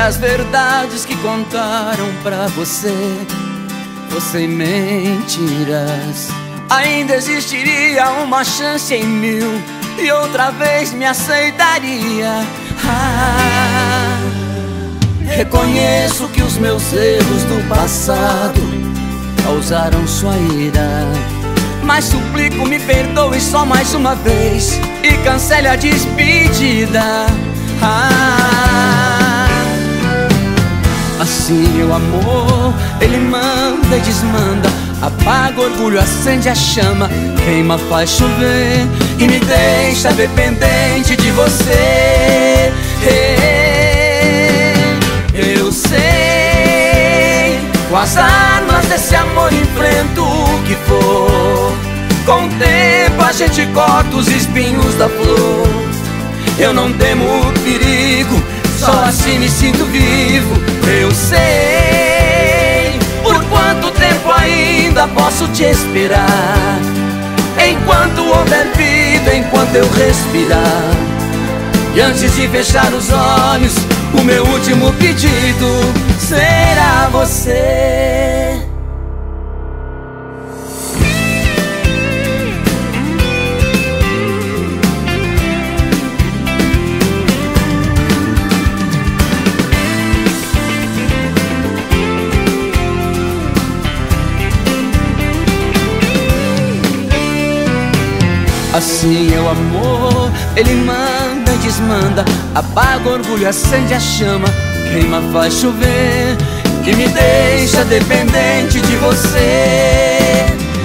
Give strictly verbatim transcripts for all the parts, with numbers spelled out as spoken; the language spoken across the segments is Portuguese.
as verdades que contaram pra você fossem mentiras, ainda existiria uma chance em mil e outra vez me aceitaria. Ah, reconheço que os meus erros do passado causaram sua ira, mas suplico, me perdoe só mais uma vez e cancele a despedida. Ah, assim o amor, ele manda e desmanda, apaga o orgulho, acende a chama, queima, faz chover e me deixa dependente de você. Eu sei, com as armas desse amor enfrento o que for. Com o tempo a gente corta os espinhos da flor. Eu não temo o perigo, só assim me sinto vivo. Eu sei por quanto tempo ainda posso te esperar, enquanto houver vida, enquanto eu respirar. E antes de fechar os olhos, o meu último pedido será você. Assim é o amor, ele manda e desmanda, apaga o orgulho, acende a chama, queima, faz chover e me deixa dependente de você.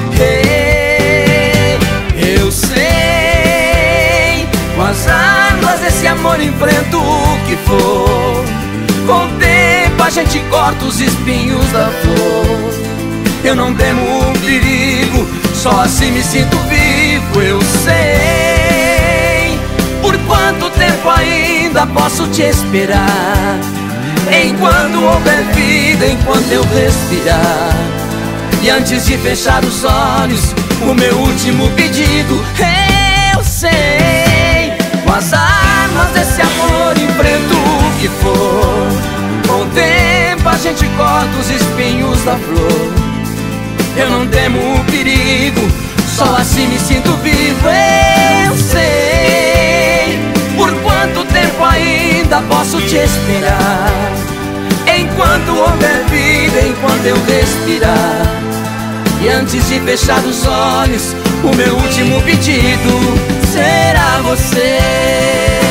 Eu sei, com as armas desse amor enfrento o que for. Com o tempo a gente corta os espinhos da flor. Eu não temo o perigo, só assim me sinto vivo. Eu sei por quanto tempo ainda posso te esperar, enquanto houver vida, enquanto eu respirar. E antes de fechar os olhos, o meu último pedido. Eu sei, com as armas desse amor enfrento o que for. Com o tempo a gente corta os espinhos da flor. Eu não temo o perigo, só assim me sinto vivo. Eu sei por quanto tempo ainda posso te esperar, enquanto houver vida, enquanto eu respirar. E antes de fechar os olhos, o meu último pedido será você.